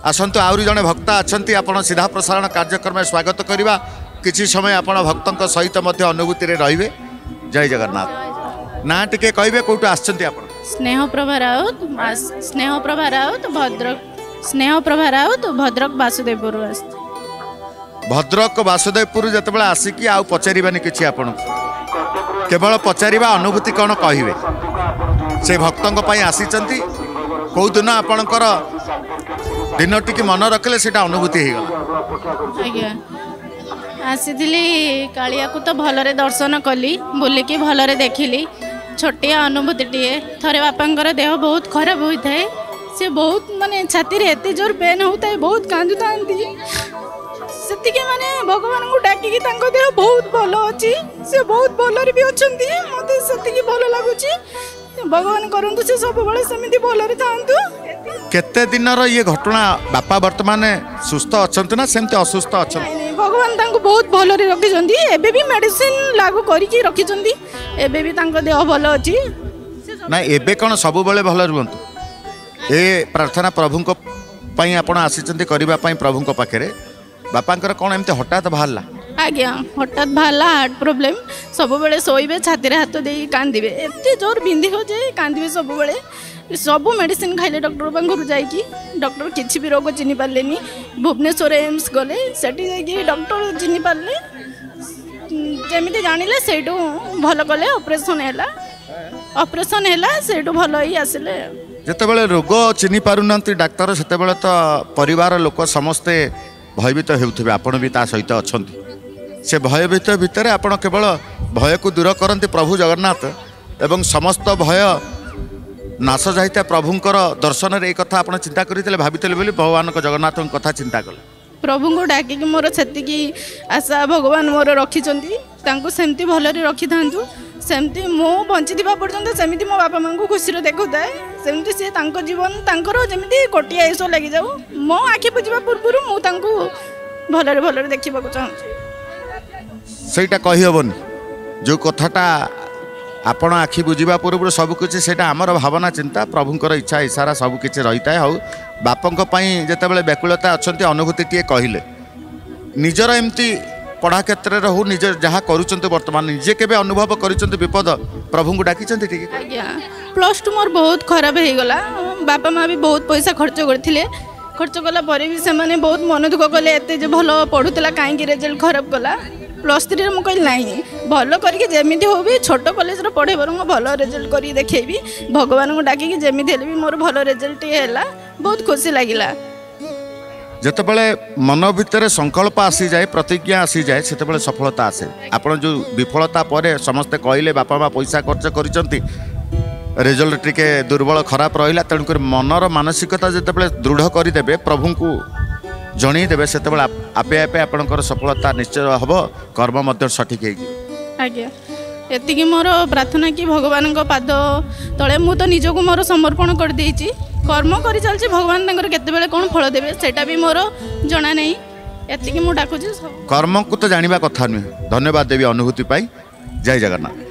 आसतु आहरी जड़े भक्त अच्छा आप सीधा प्रसारण कार्यक्रम में स्वागत करवा किसी समय आप भक्तों सहित अनुभूति रे जय जगन्नाथ ना टे कहे कौटू आसछंती आप स्नेहप्रभा राउत भद्रक वासुदेवपुर भद्रक वासुदेवपुर जितेबाला आसिकी आउ पचारानी कि आपण केवल पचारा अनुभूति कौन कहे से भक्तों आसी कौ दिन आपणकर दिन टी मन रखले से अनुभूति आज्ञा आसी कालिया को तो भलरे दर्शन कली बुलिकी भलरे देखिली छोटिया अनुभूति टे थरे बापांकर देह बहुत खराब होता है से बहुत माने छाती रे एते जोर पेन होता है बहुत कांदु थांती सेतिके माने भगवान को डाकी तांको देह बहुत भलो अछि से बहुत भलरे भी अछंती मते सेतिके भलो लागुची भगवान करंतु से सब बळे समिति भलरे थांतु केते दिनर ये घटना बापा वर्तमान सुस्थ अछंती ना सेमते असुस्थ अछंती भगवान तांको बहुत भलरे रखि जंदी एबे भी मेडिसिन लागू करी की रखि जंदी एबे भी तांको देह भलो अछि ना एबे कोन सब बळे भलो रुहंतु ए प्रार्थना प्रभु को पई आपण आसीचंती करबा पई प्रभु को पाखरे बापांकर कोन एमते हठात बाहरला आज्ञा हठात बाहरला हार्ट प्रॉब्लम सब बेले सोइबे छाती रे हाथ देई कांदिबे एते जोर बिंदी हो जे कांदिबे सब बेले सब मेडिसिन खाइले डॉक्टर बांगरु जाई की डॉक्टर किछि भी रोग चिनि पारलेनी भुवनेश्वर एम्स गले सेठी जाई की डॉक्टर चिनि पारले जेमिति जानिले सेटू भलो कले ऑपरेशन हैला सेटू भलो ही आसिले जितेबाला रोग चिनी पारुना डाक्तर से तो परिवार लोक समस्ते भयभीत होउथिबे आपण भी ता सहित अछंती से भयभीत भितर आपण केवल भय को दूर करते प्रभु जगन्नाथ एवं समस्त भय नाश जाता प्रभुंकर दर्शन रे कथा आपण चिंता करते भाविले बोली भगवान को जगन्नाथ कथा चिंता कले प्रभु को डाकी मोर से आशा भगवान मोर रखिंट सेमती भलरे रखि था सेमती मो बंची पर्यंत सेमती मो बापा माँ को खुशी देखुए सेमती सी जीवन जमी कोटी आयुष लगी जाऊ मो आखि बुझा पूर्व मुझे भलरे भलरे देखा चाहूँ सेटा कही हेबनी जो कथाटा आपण आखि बुझा पूर्व सबकिछ से आमर भावना चिंता प्रभुंर इच्छा इशारा सबकिछ रही है हूँ बापा जितेबाला व्याकुलता अच्छा अनुभूति टे कहले निजर एमती पढ़ा क्षेत्र में हो निज जहाँ करुँच बर्तमान निजे के अनुभव कर विपद प्रभु को डाकी आज्ञा +2 मोर बहुत खराब हो गला बापा माँ भी बहुत पैसा खर्च करते खर्च कला भी से बहुत मन दुख कले एत भल पढ़ुला कहीं रिजल्ट खराब कला +3 मुझे कहली ना भल करमी हो भी छोट कॉलेज पढ़े बर भल रिजल्ट कर देखी भगवान को डाकी जमी भी मोर भल रिजल्ट है बहुत खुशी लगिला जितेबाला मन भितर संकल्प आसी जाए प्रतिज्ञा आसी जाए से सफलता आसे आपड़ जो विफलता पर समस्ते कहले बापा माँ पैसा खर्च कर रिजल्ट टिके दुर्बल खराब रहा तेणुक मनर मानसिकता जितेबाला दृढ़ करदे प्रभु को जनईदेवे से आपे आपे आपणकर सफलता निश्चय हम कर्म सठिक आज्ञा एतिकी मोर प्रार्थना कि भगवान पाद तले मु तो निजको मोर समर्पण कर देइछि कर्म करि चलछि भगवान तंकर केतेबेले कोन फल देबे सेटा भी मोर जना नहीं एतिकी मु डाकुछि कर्म को तो जानिबा कथा नुहे धन्यवाद देवी अनुभूति पाई जय जगन्नाथ।